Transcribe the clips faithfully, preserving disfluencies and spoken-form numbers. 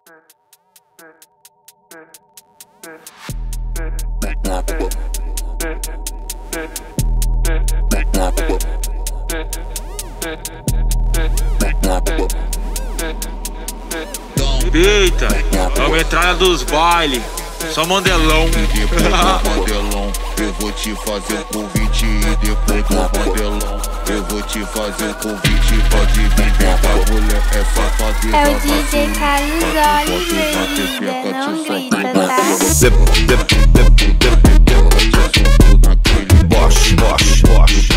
Eita, é a metralha dos bailes, só mandelão. E depois do mandelão, eu vou te fazer um convite. E depois do mandelão, eu vou te fazer um convite. Pode vir, vem pra mulher, é safadeza. É o D J Carlos Oliveira, não grita, tá? Bosh, bosh, bosh,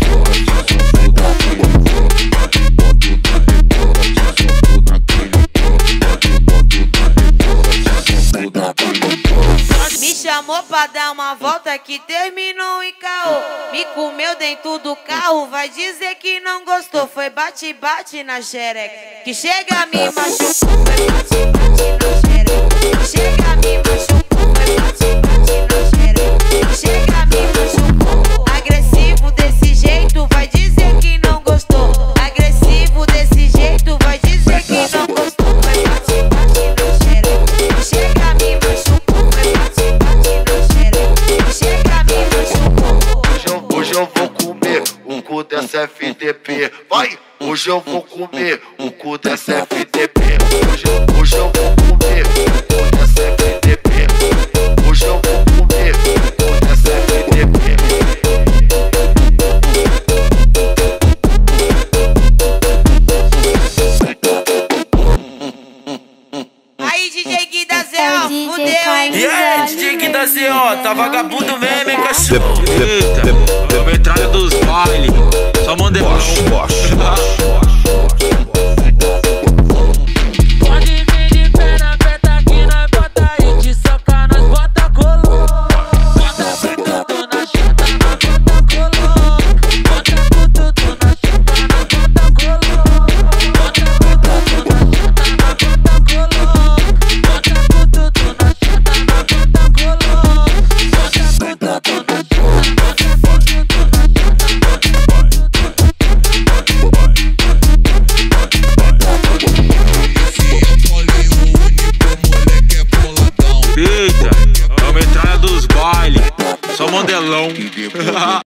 Me chamou pra dar uma volta que terminou em caô. Me comeu dentro do carro, vai dizer que não gostou. Foi bate-bate na xereca, que chega me machucou. Foi bate-bate na xereca, que chega me machucou. Foi bate-bate na xereca, que chega me machucou. Agressivo desse jeito, vai dizer que não gostou. Agressivo desse jeito, vai dizer que não gostou. Foi bate-bate na xereca, que chega me machucou. Foi bate-bate na xereca, que chega me machucou. Hoje eu, hoje eu vou comer o cu dessa F T P. Vai! Hoje eu vou comer o cu dessa F T P. Hoje, hoje eu vou comer o cu dessa F T P. Hoje eu vou comer o cu dessa F T P. Aí, D J Gui da Zé, ó, fudeu, hein? E aí, D J Gui da Zé, ó, tá vagabundo mesmo, hein, cachorro? Eita, é a metralha dos bailes, só mandelão. Eita, é a metralha dos bailes, só mandelão.